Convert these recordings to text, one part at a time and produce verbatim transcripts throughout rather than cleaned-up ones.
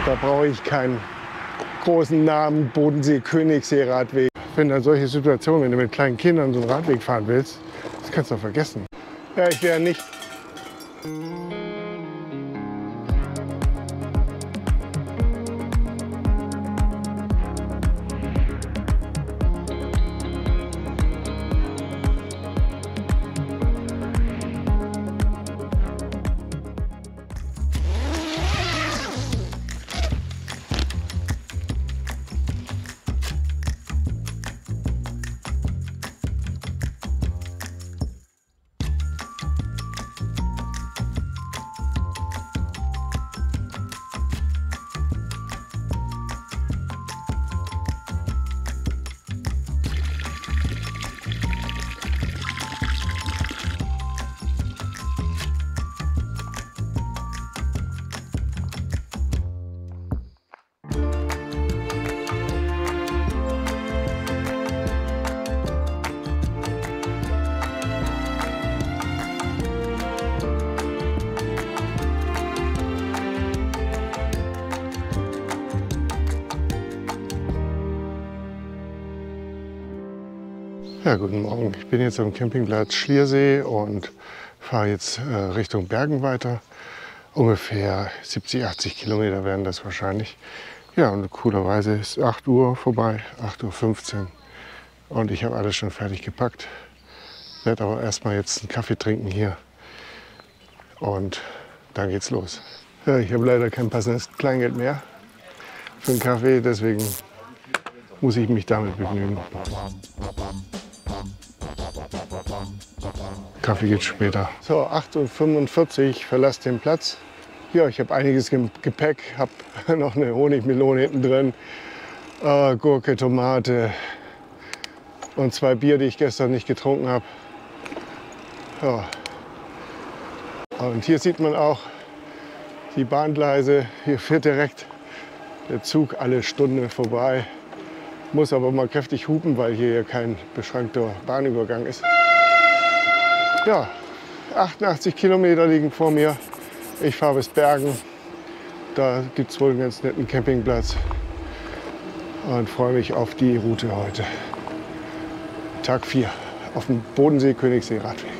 Da brauche ich keinen großen Namen Bodensee-Königssee-Radweg. Wenn dann solche Situationen, wenn du mit kleinen Kindern so einen Radweg fahren willst, das kannst du doch vergessen. Ja, ich wäre nicht. Ja, guten Morgen. Ich bin jetzt am Campingplatz Schliersee und fahre jetzt äh, Richtung Bergen weiter. Ungefähr siebzig, achtzig Kilometer werden das wahrscheinlich. Ja, und coolerweise ist acht Uhr vorbei, acht Uhr fünfzehn. Und ich habe alles schon fertig gepackt. Werde aber erstmal jetzt einen Kaffee trinken hier. Und dann geht's los. Ja, ich habe leider kein passendes Kleingeld mehr für einen Kaffee, deswegen muss ich mich damit begnügen. Kaffee geht später. So, acht Uhr fünfundvierzig, verlasse den Platz. Ja, ich habe einiges im Gepäck, habe noch eine Honigmelone hinten drin, äh, Gurke, Tomate und zwei Bier, die ich gestern nicht getrunken habe. Ja. Und hier sieht man auch die Bahngleise. Hier fährt direkt der Zug alle Stunde vorbei. Muss aber mal kräftig hupen, weil hier kein beschränkter Bahnübergang ist. Ja, achtundachtzig Kilometer liegen vor mir. Ich fahre bis Bergen. Da gibt es wohl einen ganz netten Campingplatz. Und freue mich auf die Route heute. Tag vier auf dem Bodensee-Königssee-Radweg.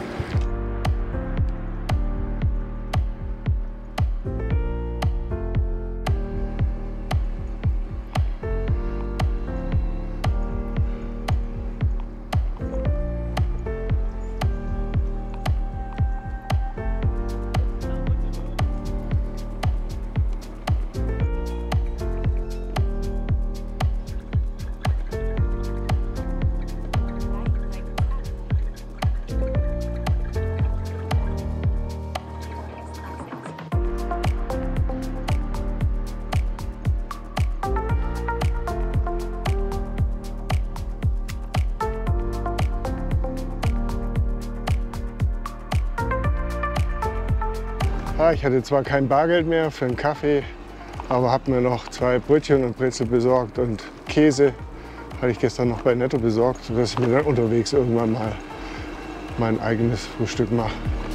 Ja, ich hatte zwar kein Bargeld mehr für einen Kaffee, aber habe mir noch zwei Brötchen und Brezel besorgt und Käse hatte ich gestern noch bei Netto besorgt, sodass ich mir dann unterwegs irgendwann mal mein eigenes Frühstück mache.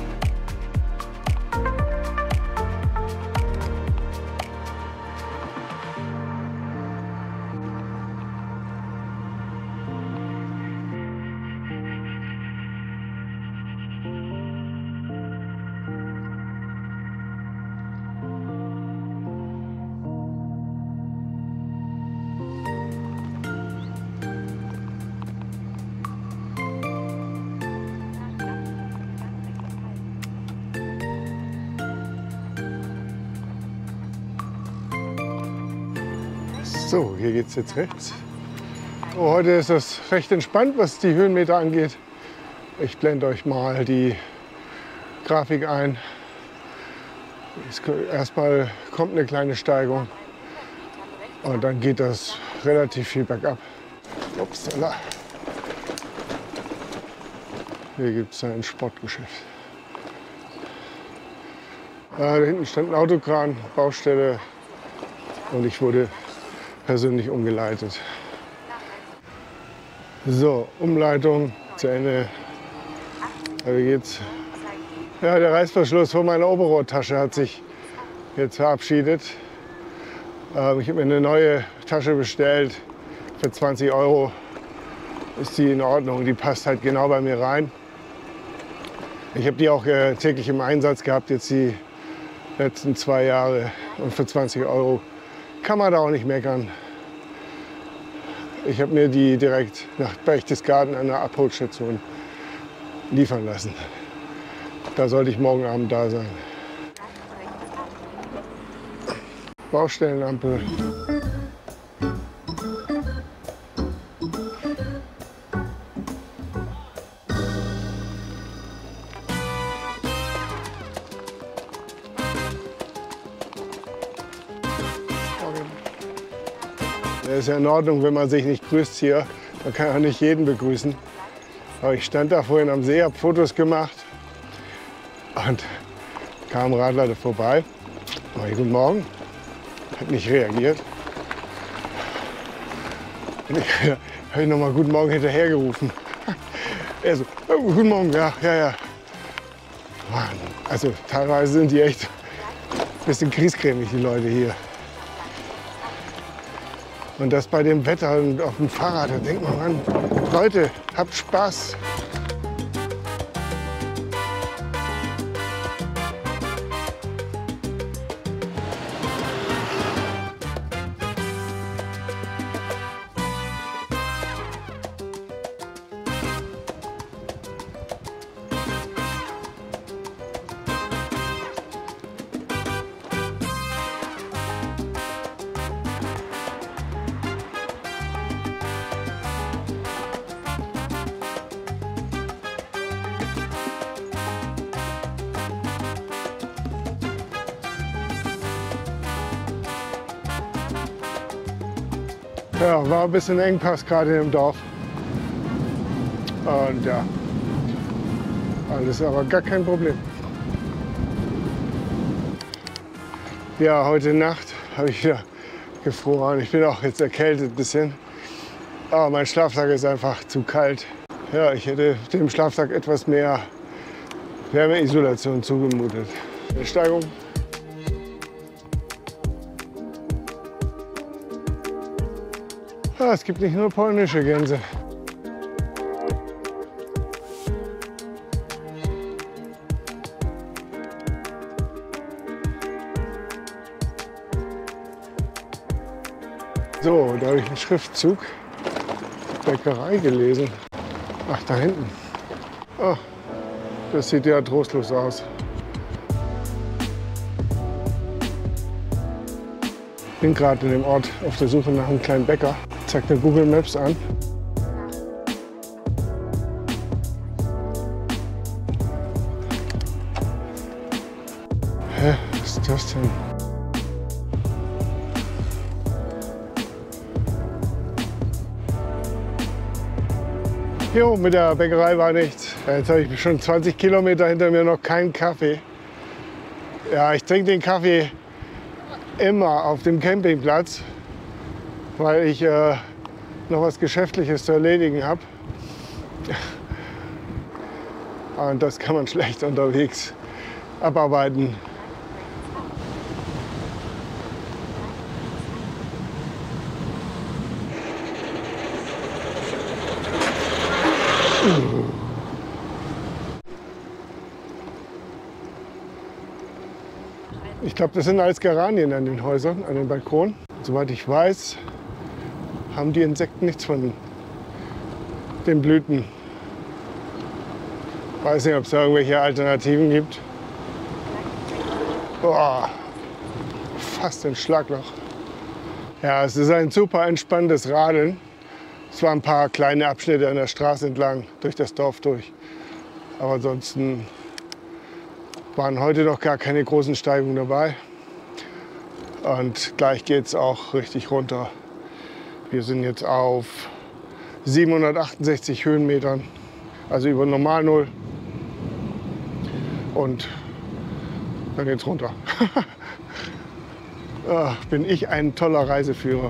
So, hier geht es jetzt rechts. Oh, heute ist das recht entspannt, was die Höhenmeter angeht. Ich blende euch mal die Grafik ein. Erstmal kommt eine kleine Steigung und dann geht das relativ viel bergab. Upsala. Hier gibt es ein Sportgeschäft. Da hinten stand ein Autokran, Baustelle, und ich wurde persönlich umgeleitet. So, Umleitung zu Ende. Da geht's. Ja, der Reißverschluss von meiner Oberrohrtasche hat sich jetzt verabschiedet. Ähm, ich habe mir eine neue Tasche bestellt für zwanzig Euro. Ist die in Ordnung, die passt halt genau bei mir rein. Ich habe die auch äh, täglich im Einsatz gehabt, jetzt die letzten zwei Jahre. Und für zwanzig Euro kann man da auch nicht meckern. Ich habe mir die direkt nach Berchtesgaden an der Abholstation liefern lassen. Da sollte ich morgen Abend da sein. Baustellenampel. Das ist ja in Ordnung, wenn man sich nicht grüßt hier. Man kann ja nicht jeden begrüßen. Aber ich stand da vorhin am See, habe Fotos gemacht und kam ein Radler vorbei. Oh, guten Morgen. Hat nicht reagiert. Und ich habe ich noch mal guten Morgen hinterhergerufen. Er so, oh, guten Morgen, ja, ja, ja. Mann, also teilweise sind die echt ein bisschen griesgrämig, die Leute hier. Und das bei dem Wetter und auf dem Fahrrad, da denkt man, Mann, Leute, habt Spaß. Ja, war ein bisschen Engpass gerade im Dorf. Und ja, alles aber gar kein Problem. Ja, heute Nacht habe ich wieder gefroren. Ich bin auch jetzt erkältet ein bisschen. Aber mein Schlafsack ist einfach zu kalt. Ja, ich hätte dem Schlafsack etwas mehr Wärmeisolation zugemutet. Eine Steigung. Ah, es gibt nicht nur polnische Gänse. So, da habe ich einen Schriftzug Bäckerei gelesen. Ach, da hinten. Oh, das sieht ja trostlos aus. Ich bin gerade in dem Ort auf der Suche nach einem kleinen Bäcker. Zeigt mir Google Maps an. Hä, was ist das denn? Jo, mit der Bäckerei war nichts. Jetzt habe ich schon zwanzig Kilometer hinter mir noch keinen Kaffee. Ja, ich trinke den Kaffee immer auf dem Campingplatz, weil ich äh, noch was Geschäftliches zu erledigen habe. Und das kann man schlecht unterwegs abarbeiten. Ich glaube, das sind alles Geranien an den Häusern, an den Balkonen. Soweit ich weiß, haben die Insekten nichts von den Blüten. Weiß nicht, ob es da irgendwelche Alternativen gibt. Boah, fast ein Schlagloch. Ja, es ist ein super entspanntes Radeln. Es waren ein paar kleine Abschnitte an der Straße entlang, durch das Dorf durch. Aber ansonsten waren heute noch gar keine großen Steigungen dabei. Und gleich geht es auch richtig runter. Wir sind jetzt auf siebenhundertachtundsechzig Höhenmetern, also über Normal Null. Und dann geht's runter. Ach, bin ich ein toller Reiseführer.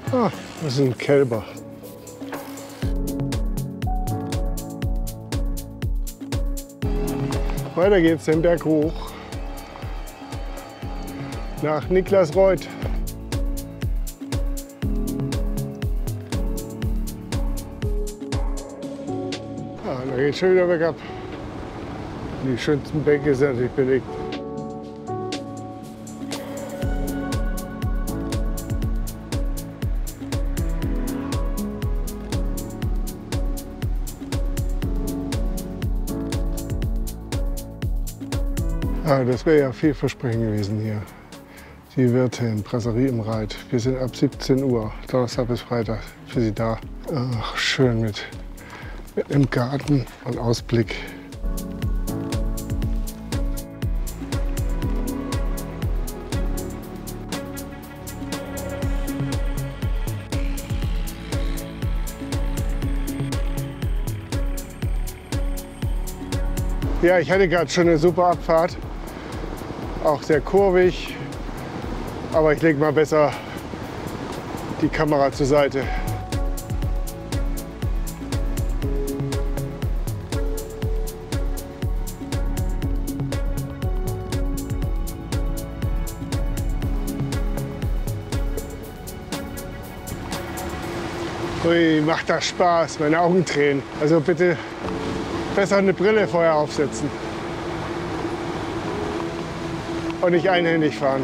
Ah, das sind Kälber. Weiter geht's den Berg hoch nach Niklasreuth. Ah, da geht's schon wieder bergab. Die schönsten Bänke sind natürlich belegt. Ah, das wäre ja vielversprechend gewesen hier. Die Wirtin, Brasserie im Reit. Wir sind ab siebzehn Uhr, Donnerstag bis Freitag, für Sie da. Ach, schön mit, mit einem Garten und Ausblick. Ja, ich hatte gerade schon eine super Abfahrt. Auch sehr kurvig, aber ich lege mal besser die Kamera zur Seite. Ui, macht das Spaß, meine Augen tränen. Also bitte besser eine Brille vorher aufsetzen. Und nicht einhändig fahren.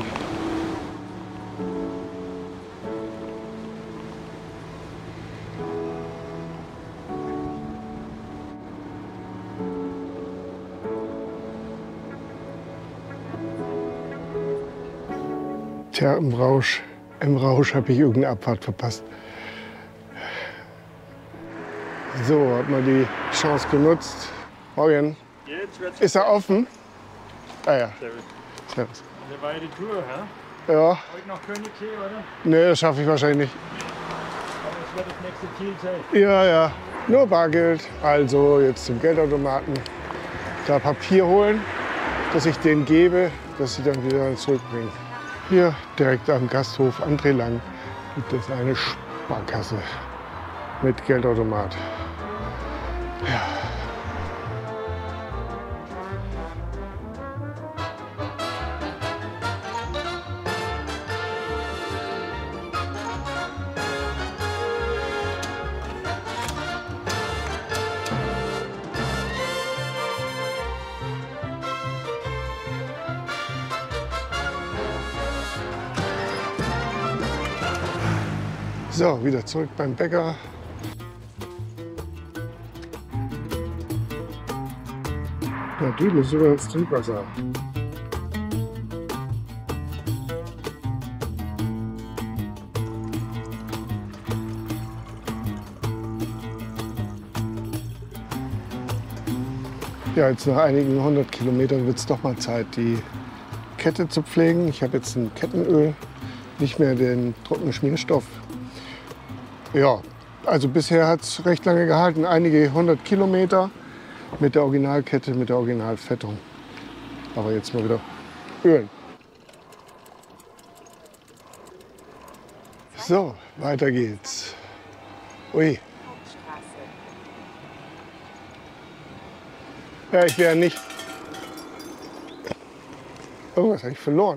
Tja, im Rausch, im Rausch habe ich irgendeine Abfahrt verpasst. So, hat man die Chance genutzt. Morgen. Ist er offen? Ah ja. Servus. Das war ja die Tour, hä? Ja. Heute noch Königssee, oder? Nee, das schaffe ich wahrscheinlich nicht. Aber das wird das nächste Ziel sein. Ja, ja. Nur Bargeld. Also jetzt zum Geldautomaten. Da Papier holen, dass ich denen gebe, dass sie dann wieder zurückbringen. Hier direkt am Gasthof André Lang gibt es eine Sparkasse mit Geldautomat. Ja. So, wieder zurück beim Bäcker. Natürlich sogar das Trinkwasser. Ja, jetzt nach einigen hundert Kilometern wird es doch mal Zeit, die Kette zu pflegen. Ich habe jetzt ein Kettenöl, nicht mehr den trockenen Schmierstoff. Ja, also bisher hat es recht lange gehalten, einige hundert Kilometer mit der Originalkette, mit der Originalfettung. Aber jetzt mal wieder ölen. So, weiter geht's. Ui. Ja, ich wäre nicht... Irgendwas habe ich verloren.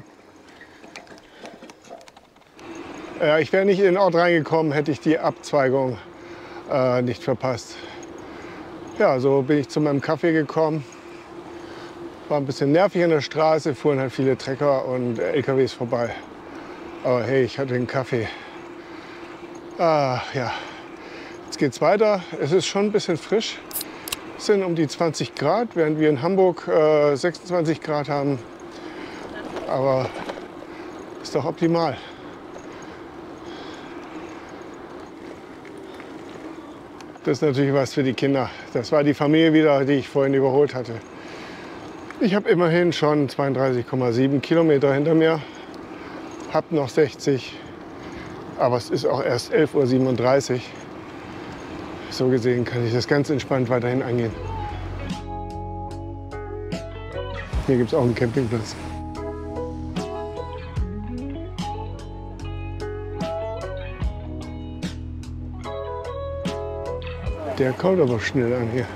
Ja, ich wäre nicht in den Ort reingekommen, hätte ich die Abzweigung äh, nicht verpasst. Ja, so bin ich zu meinem Kaffee gekommen. War ein bisschen nervig an der Straße, fuhren halt viele Trecker und L K Ws vorbei. Aber hey, ich hatte einen Kaffee. Ah, ja. Jetzt geht's weiter. Es ist schon ein bisschen frisch. Es sind um die zwanzig Grad, während wir in Hamburg äh, sechsundzwanzig Grad haben. Aber ist doch optimal. Das ist natürlich was für die Kinder. Das war die Familie wieder, die ich vorhin überholt hatte. Ich habe immerhin schon zweiunddreißig Komma sieben Kilometer hinter mir, habe noch sechzig, aber es ist auch erst elf Uhr siebenunddreißig. So gesehen kann ich das ganz entspannt weiterhin angehen. Hier gibt es auch einen Campingplatz. Der kommt aber schnell an hier.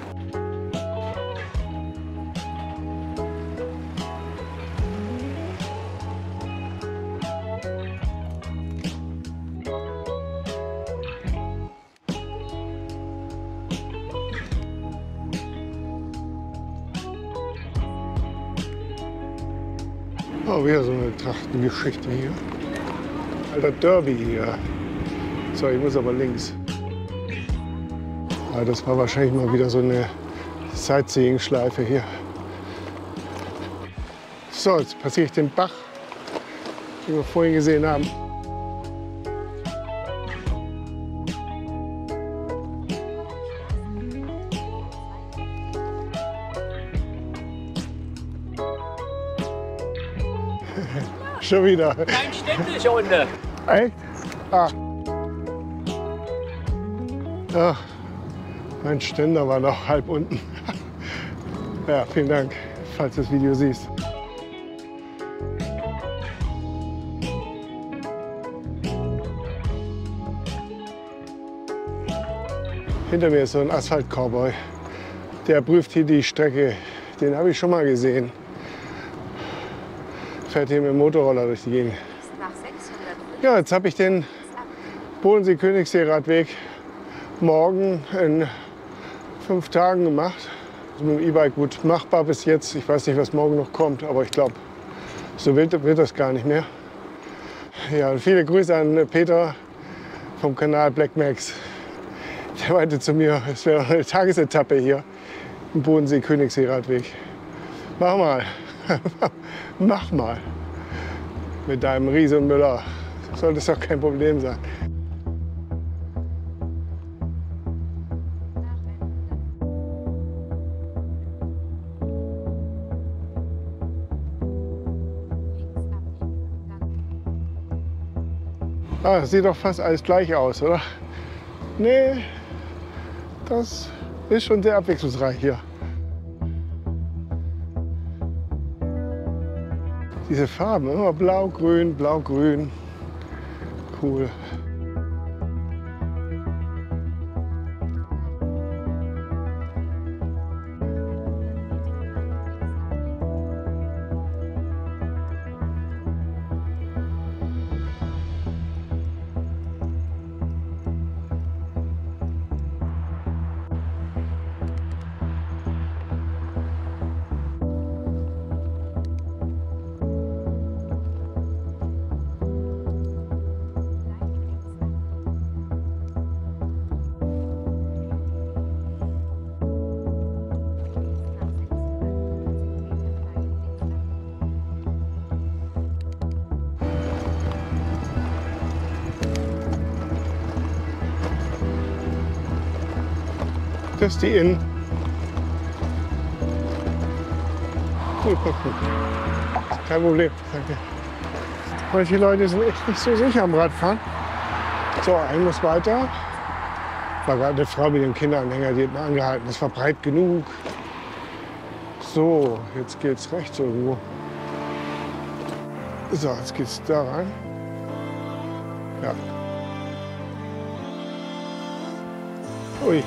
Oh, wieder so eine Trachtengeschichte hier. Alter Derby hier. So, ich muss aber links. Ja, das war wahrscheinlich mal wieder so eine Sightseeing-Schleife hier. So, jetzt passiere ich den Bach, den wir vorhin gesehen haben. Schon wieder. Kein ständischer Hunde. Echt? Ah. Ja, mein Ständer war noch halb unten. Ja, vielen Dank, falls du das Video siehst. Hinter mir ist so ein Asphalt-Cowboy. Der prüft hier die Strecke. Den habe ich schon mal gesehen. Fährt hier mit dem Motorroller durch die Gegend. Ja, jetzt habe ich den Bodensee-Königssee-Radweg morgen in fünf Tagen gemacht. Also mit dem E-Bike gut machbar bis jetzt. Ich weiß nicht, was morgen noch kommt, aber ich glaube, so wild wird das gar nicht mehr. Ja, und viele Grüße an Peter vom Kanal Black Max. Der meinte zu mir, es wäre eine Tagesetappe hier im Bodensee-Königssee-Radweg. Mach mal. Mach mal. Mit deinem Riese Müller. Sollte es doch kein Problem sein. Ah, das sieht doch fast alles gleich aus, oder? Nee, das ist schon sehr abwechslungsreich hier. Diese Farben, immer blau, grün, blau, grün. Cool. Das ist die Inn. Cool, cool, cool. Kein Problem, danke. Manche Leute sind echt nicht so sicher am Radfahren. So, ein muss weiter. War gerade eine Frau mit dem Kinderanhänger, die hat mir angehalten. Das war breit genug. So, jetzt geht's rechts irgendwo. So, jetzt geht's da rein. Ja. Ui.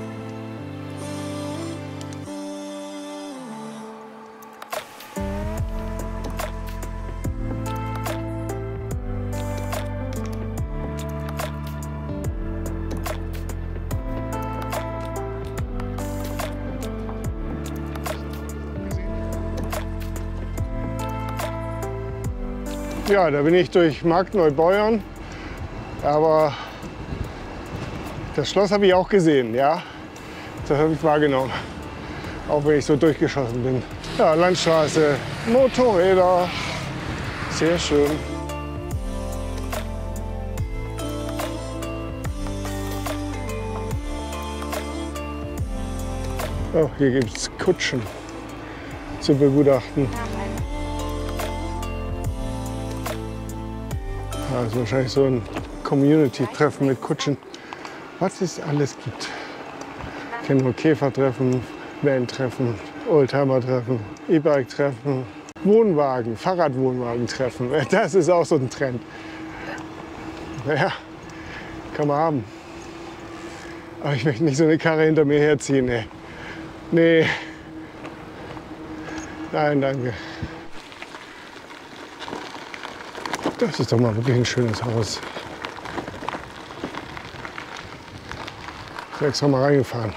Ja, da bin ich durch Marktneubeuern, aber das Schloss habe ich auch gesehen, ja. Das habe ich wahrgenommen, auch wenn ich so durchgeschossen bin. Ja, Landstraße, Motorräder, sehr schön. Oh, hier gibt es Kutschen zu begutachten. Das ist wahrscheinlich so ein Community-Treffen mit Kutschen. Was es alles gibt. Ich kenne nur Käfertreffen, Van-Treffen, Oldtimer-Treffen, E-Bike-Treffen, Wohnwagen, Fahrradwohnwagen-Treffen. Das ist auch so ein Trend. Naja, kann man haben. Aber ich möchte nicht so eine Karre hinter mir herziehen. Nee. Nee. Nein, danke. Das ist doch mal wirklich ein schönes Haus. Ich bin extra mal reingefahren.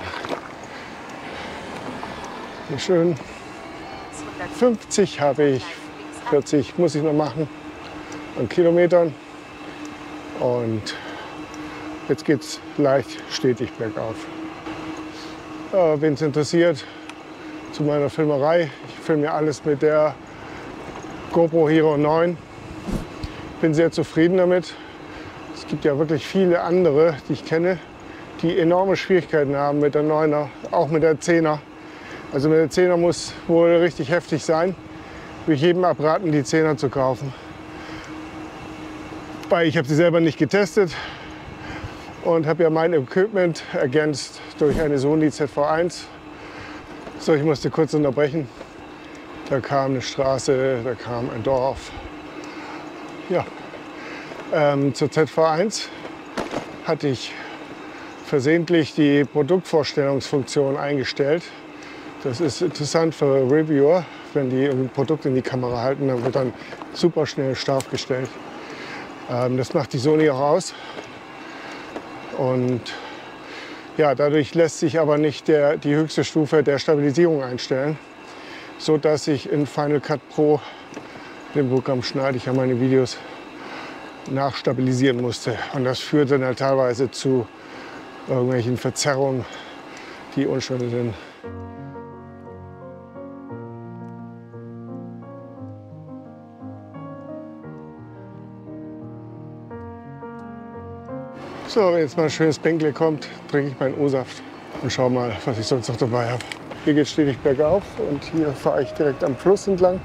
Sehr schön. fünfzig habe ich, vierzig muss ich noch machen an Kilometern. Und jetzt geht es leicht stetig bergauf. Äh, Wen es interessiert, zu meiner Filmerei. Ich filme ja alles mit der GoPro Hero neun. Bin sehr zufrieden damit. Es gibt ja wirklich viele andere, die ich kenne, die enorme Schwierigkeiten haben mit der neuner, auch mit der zehner. Also mit der zehner muss wohl richtig heftig sein. Würde ich jedem abraten, die zehner zu kaufen. Weil ich habe sie selber nicht getestet und habe ja mein Equipment ergänzt durch eine Sony Z V eins. So, ich musste kurz unterbrechen. Da kam eine Straße, da kam ein Dorf. Ja, ähm, zur Z V eins hatte ich versehentlich die Produktvorstellungsfunktion eingestellt. Das ist interessant für Reviewer, wenn die ein Produkt in die Kamera halten, dann wird dann super schnell scharf gestellt. Ähm, das macht die Sony auch aus. Und ja, dadurch lässt sich aber nicht der, die höchste Stufe der Stabilisierung einstellen, so dass ich in Final Cut Pro, dem Programm schneide ich ja meine Videos, nachstabilisieren musste. Und das führt dann halt teilweise zu irgendwelchen Verzerrungen, die unschön sind. So, wenn jetzt mal ein schönes Bänkle kommt, trinke ich meinen O-Saft und schau mal, was ich sonst noch dabei habe. Hier geht es stetig bergauf und hier fahre ich direkt am Fluss entlang.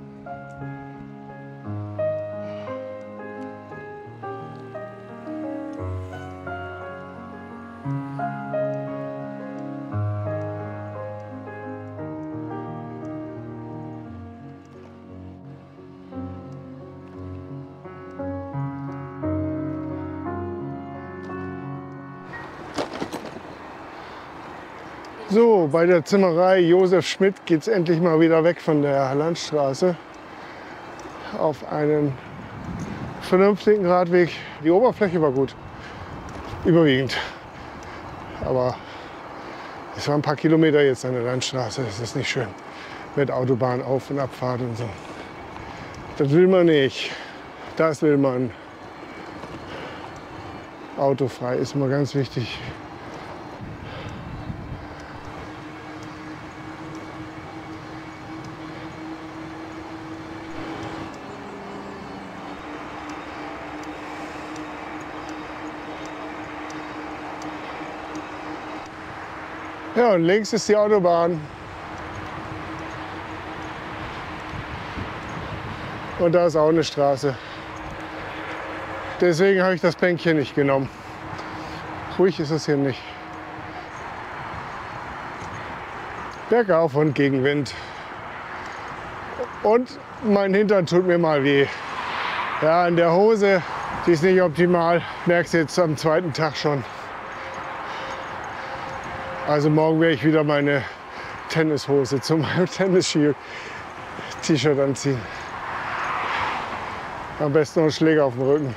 So, bei der Zimmerei Josef Schmidt geht es endlich mal wieder weg von der Landstraße auf einen vernünftigen Radweg. Die Oberfläche war gut, überwiegend. Aber es waren ein paar Kilometer jetzt an der Landstraße, das ist nicht schön. Mit Autobahn, Auf- und Abfahrt und so. Das will man nicht. Das will man. Autofrei ist immer ganz wichtig. Ja, und links ist die Autobahn. Und da ist auch eine Straße. Deswegen habe ich das Bänkchen nicht genommen. Ruhig ist es hier nicht. Bergauf und Gegenwind. Und mein Hintern tut mir mal weh. Ja, in der Hose, die ist nicht optimal. Merkst du jetzt am zweiten Tag schon. Also morgen werde ich wieder meine Tennishose zu meinem Tennisski-T-Shirt anziehen. Am besten noch einen Schläger auf dem Rücken.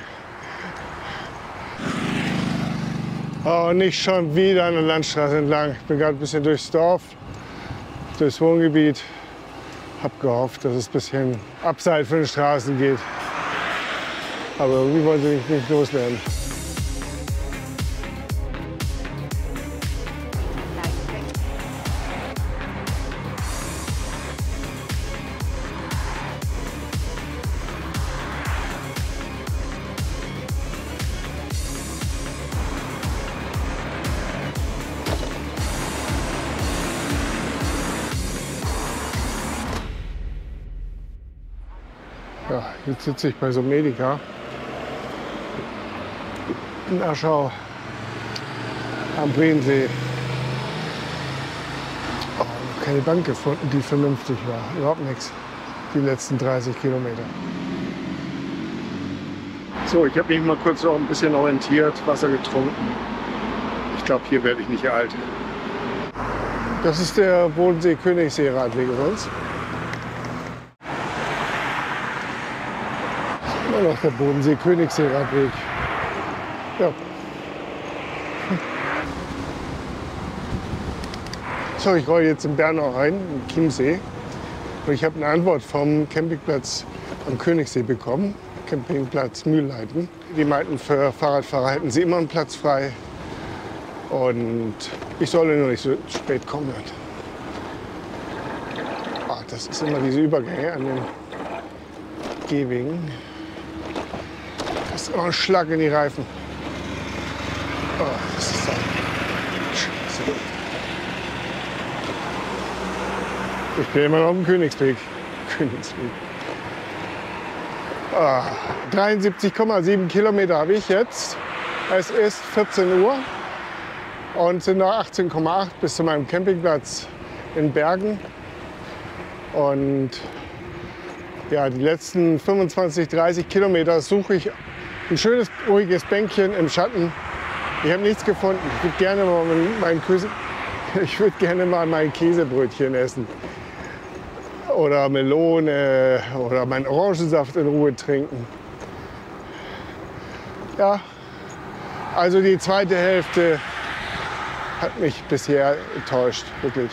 Oh, nicht schon wieder an der Landstraße entlang. Ich bin gerade ein bisschen durchs Dorf, durchs Wohngebiet. Hab gehofft, dass es ein bisschen abseits von den Straßen geht. Aber irgendwie wollen sie mich nicht loswerden. Ja, jetzt sitze ich bei so Medica in Aschau am Breensee. Oh, keine Bank gefunden, die vernünftig war. Überhaupt nichts. Die letzten dreißig Kilometer. So, ich habe mich mal kurz noch ein bisschen orientiert, Wasser getrunken. Ich glaube, hier werde ich nicht alt. Das ist der Bodensee-Königssee-Radweg übrigens. Immer noch der Bodensee-Königssee-Radweg. Ja. So, ich rolle jetzt in Bernau rein, in Chiemsee. Und ich habe eine Antwort vom Campingplatz am Königssee bekommen, Campingplatz Mühlleiten. Die meinten, für Fahrradfahrer hätten sie immer einen Platz frei. Und ich solle nur nicht so spät kommen. Ah, das ist immer diese Übergänge an den Gehwegen. Das ist immer ein Schlag in die Reifen. Oh, das ist ein Scheiße. Ich bin immer noch auf dem Königsweg. Königsweg. Ah, dreiundsiebzig Komma sieben Kilometer habe ich jetzt. Es ist vierzehn Uhr und sind noch achtzehn Komma acht bis zu meinem Campingplatz in Bergen. Und ja, die letzten fünfundzwanzig, dreißig Kilometer suche ich ein schönes, ruhiges Bänkchen im Schatten. Ich habe nichts gefunden. Ich würde gerne mal mein, Käse, ich würde gerne mal mein Käsebrötchen essen. Oder Melone oder meinen Orangensaft in Ruhe trinken. Ja, also die zweite Hälfte hat mich bisher enttäuscht, wirklich.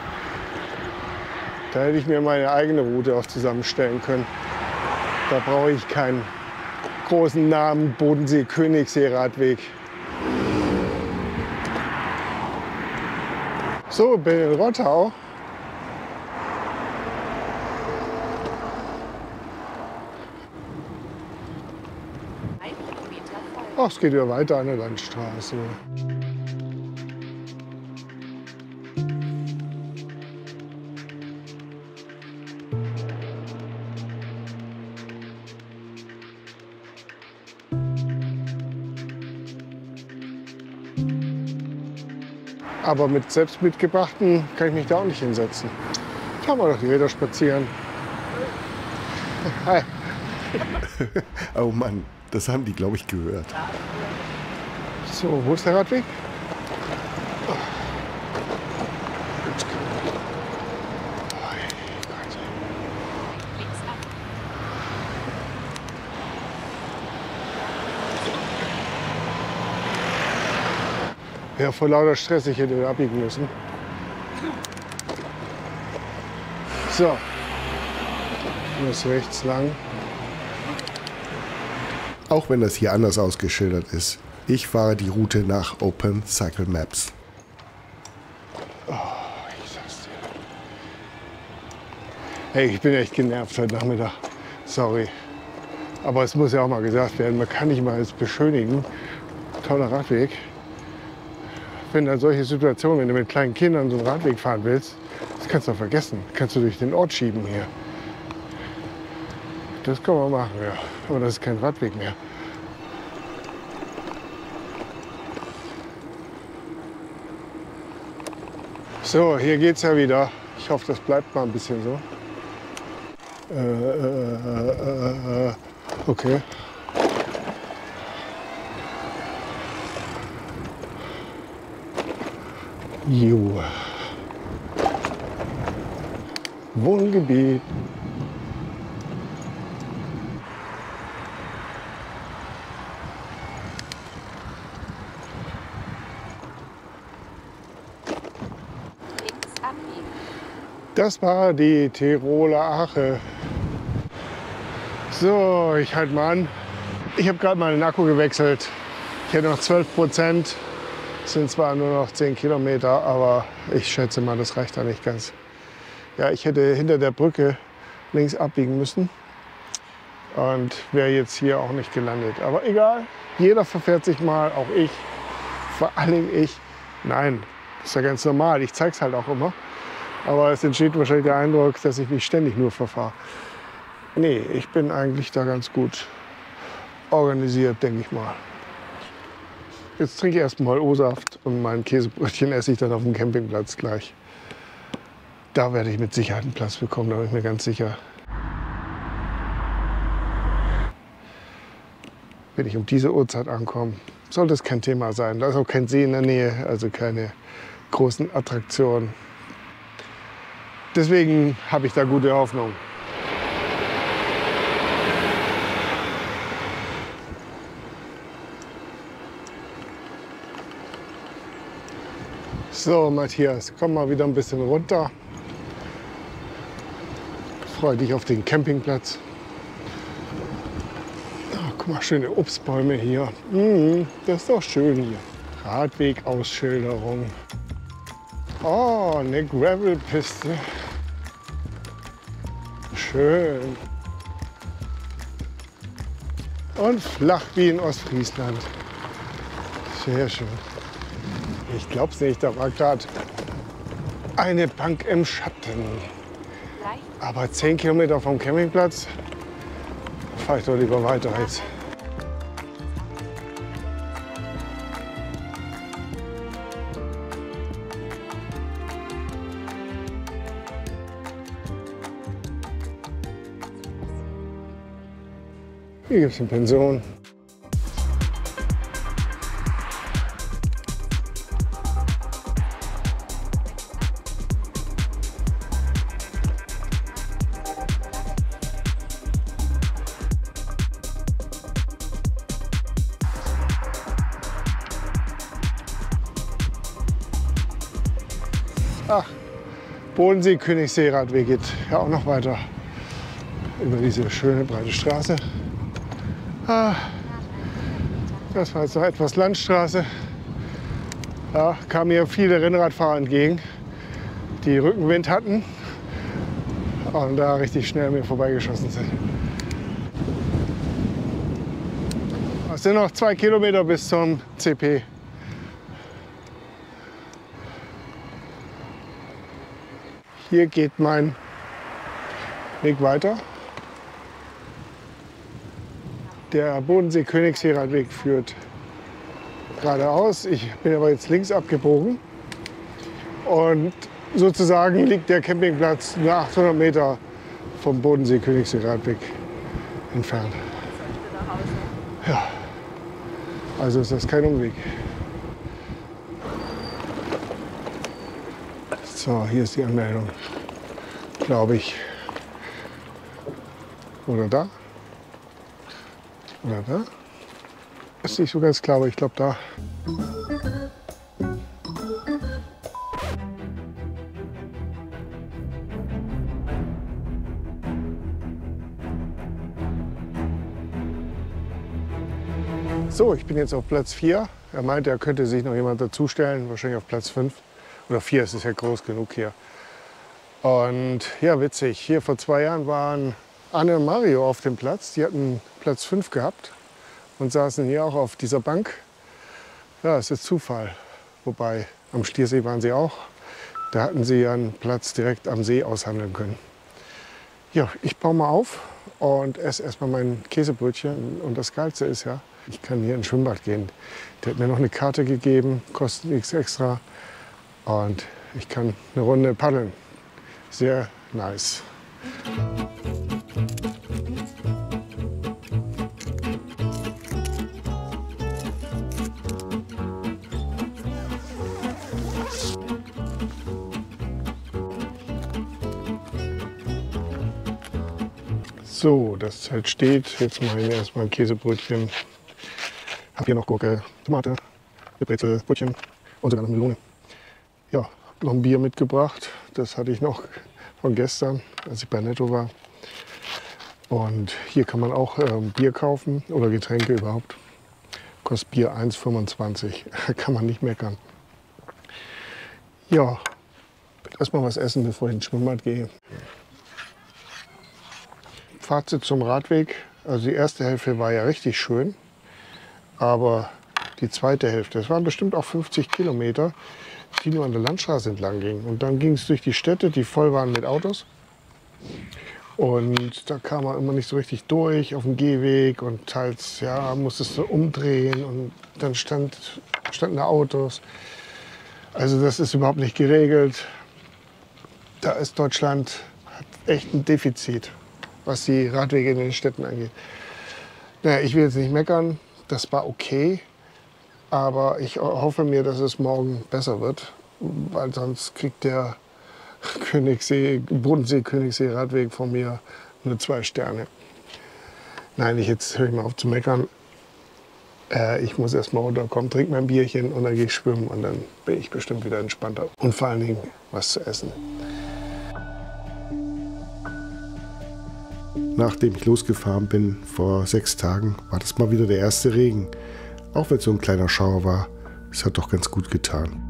Da hätte ich mir meine eigene Route auch zusammenstellen können. Da brauche ich keinen großen Namen Bodensee-Königssee-Radweg. So, bin in Rottau. Ach, es geht ja weiter an der Landstraße. Aber mit selbst mitgebrachten kann ich mich da auch nicht hinsetzen. Fahren wir doch die Räder spazieren. Hi. Oh Mann, das haben die, glaube ich, gehört. So, wo ist der Radweg? Oh. Ja, vor lauter Stress, ich hätte abbiegen müssen. So, ich muss rechts lang. Auch wenn das hier anders ausgeschildert ist. Ich fahre die Route nach Open Cycle Maps. Oh, ich sag's dir. Hey, ich bin echt genervt heute Nachmittag. Sorry. Aber es muss ja auch mal gesagt werden, man kann nicht mal alles beschönigen. Toller Radweg. Wenn dann solche Situationen, wenn du mit kleinen Kindern so einen Radweg fahren willst, das kannst du doch vergessen. Das kannst du durch den Ort schieben hier. Das kann man machen, ja. Aber das ist kein Radweg mehr. So, hier geht's ja wieder. Ich hoffe, das bleibt mal ein bisschen so. Äh, äh, äh, äh, okay. Jo. Wohngebiet. Das war die Tiroler Ache. So, ich halte mal an. Ich habe gerade mal den Akku gewechselt. Ich hätte noch zwölf Prozent. Es sind zwar nur noch zehn Kilometer, aber ich schätze mal, das reicht da nicht ganz. Ja, ich hätte hinter der Brücke links abbiegen müssen und wäre jetzt hier auch nicht gelandet. Aber egal, jeder verfährt sich mal, auch ich, vor allem ich. Nein, das ist ja ganz normal, ich zeige es halt auch immer. Aber es entsteht wahrscheinlich der Eindruck, dass ich mich ständig nur verfahre. Nee, ich bin eigentlich da ganz gut organisiert, denke ich mal. Jetzt trinke ich erstmal O-Saft und mein Käsebrötchen esse ich dann auf dem Campingplatz gleich. Da werde ich mit Sicherheit einen Platz bekommen, da bin ich mir ganz sicher. Wenn ich um diese Uhrzeit ankomme, soll das kein Thema sein. Da ist auch kein See in der Nähe, also keine großen Attraktionen. Deswegen habe ich da gute Hoffnung. So, Matthias, komm mal wieder ein bisschen runter. Freue dich auf den Campingplatz. Oh, guck mal, schöne Obstbäume hier. Mm, das ist doch schön hier. Radwegausschilderung. Oh, eine Gravelpiste. Schön. Und flach wie in Ostfriesland. Sehr schön. Ich glaub's nicht, da war gerade eine Bank im Schatten. Aber zehn Kilometer vom Campingplatz fahre ich doch lieber weiter jetzt. Hier gibt es eine Pension. Ach, Bodensee-Königssee-Radweg geht ja auch noch weiter über diese schöne breite Straße. Ah, das war jetzt noch etwas Landstraße. Da kamen mir viele Rennradfahrer entgegen, die Rückenwind hatten und da richtig schnell mir vorbeigeschossen sind. Es sind noch zwei Kilometer bis zum C P. Hier geht mein Weg weiter. Der Bodensee-Königssee-Radweg führt geradeaus. Ich bin aber jetzt links abgebogen. Und sozusagen liegt der Campingplatz nur achthundert Meter vom Bodensee-Königssee-Radweg entfernt. Ja, also ist das kein Umweg. So, hier ist die Anmeldung, glaube ich. Oder da? Oder da? Ist nicht so ganz klar, aber ich glaube da. So, ich bin jetzt auf Platz vier. Er meinte, er könnte sich noch jemand dazustellen, wahrscheinlich auf Platz fünf. Oder vier, es ist ja groß genug hier. Und ja, witzig, hier vor zwei Jahren waren Anne und Mario auf dem Platz. Die hatten Platz fünf gehabt und saßen hier auch auf dieser Bank. Ja, es ist Zufall. Wobei, am Stiersee waren sie auch. Da hatten sie ja einen Platz direkt am See aushandeln können. Ja, ich baue mal auf und esse erstmal mein Käsebrötchen. Und das Geilste ist ja, ich kann hier ins Schwimmbad gehen. Der hat mir noch eine Karte gegeben, kostet nichts extra. Und ich kann eine Runde paddeln. Sehr nice. So, das Zelt steht. Jetzt mache ich mir erstmal ein Käsebrötchen. Habe hier noch Gurke, Tomate, eine Brezel, Brötchen und sogar noch Melone. Ja, noch ein Bier mitgebracht. Das hatte ich noch von gestern, als ich bei Netto war. Und hier kann man auch äh, Bier kaufen oder Getränke überhaupt. Kostet Bier eins fünfundzwanzig. Kann man nicht meckern. Ja, erstmal was essen, bevor ich ins Schwimmbad gehe. Fazit zum Radweg. Also die erste Hälfte war ja richtig schön. Aber die zweite Hälfte, das waren bestimmt auch fünfzig Kilometer, die nur an der Landstraße entlang gingen. Und dann ging es durch die Städte, die voll waren mit Autos. Und da kam man immer nicht so richtig durch auf dem Gehweg und teils ja, musstest du umdrehen und dann stand, standen da Autos. Also das ist überhaupt nicht geregelt. Da ist Deutschland hat echt ein Defizit, was die Radwege in den Städten angeht. Naja, ich will jetzt nicht meckern, das war okay. Aber ich hoffe mir, dass es morgen besser wird, weil sonst kriegt der Königssee, Bodensee-Königssee-Radweg von mir nur zwei Sterne. Nein, ich, jetzt höre ich mal auf zu meckern. Äh, ich muss erst mal runterkommen, trinke mein Bierchen und dann gehe ich schwimmen und dann bin ich bestimmt wieder entspannter. Und vor allen Dingen was zu essen. Nachdem ich losgefahren bin vor sechs Tagen, war das mal wieder der erste Regen. Auch wenn es so ein kleiner Schauer war, es hat doch ganz gut getan.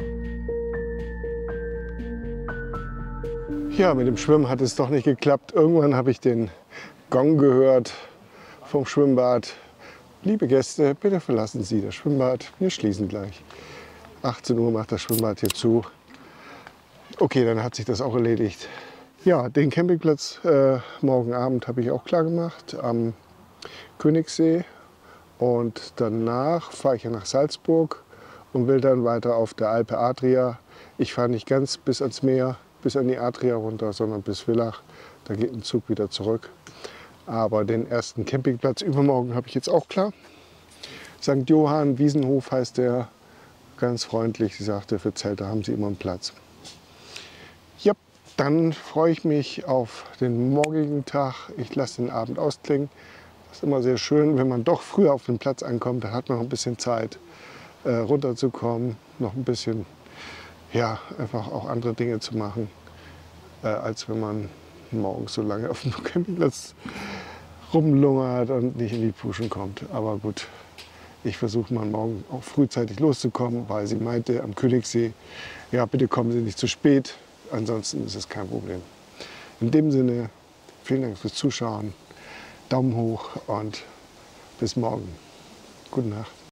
Ja, mit dem Schwimmen hat es doch nicht geklappt. Irgendwann habe ich den Gong gehört vom Schwimmbad. Liebe Gäste, bitte verlassen Sie das Schwimmbad. Wir schließen gleich. achtzehn Uhr macht das Schwimmbad hier zu. Okay, dann hat sich das auch erledigt. Ja, den Campingplatz äh, morgen Abend habe ich auch klar gemacht am Königssee. Und danach fahre ich ja nach Salzburg und will dann weiter auf der Alpe Adria. Ich fahre nicht ganz bis ans Meer, bis an die Adria runter, sondern bis Villach. Da geht ein Zug wieder zurück. Aber den ersten Campingplatz übermorgen habe ich jetzt auch klar. Sankt Johann Wiesenhof heißt der, ganz freundlich. Sie sagte, für Zelte haben Sie immer einen Platz. Ja, dann freue ich mich auf den morgigen Tag. Ich lasse den Abend ausklingen. Das ist immer sehr schön, wenn man doch früher auf den Platz ankommt. Dann hat man noch ein bisschen Zeit, äh, runterzukommen, noch ein bisschen, ja, einfach auch andere Dinge zu machen, äh, als wenn man morgens so lange auf dem Campingplatz rumlungert und nicht in die Puschen kommt. Aber gut, ich versuche mal morgen auch frühzeitig loszukommen, weil sie meinte am Königssee, ja, bitte kommen Sie nicht zu spät, ansonsten ist es kein Problem. In dem Sinne, vielen Dank fürs Zuschauen, Daumen hoch und bis morgen. Gute Nacht.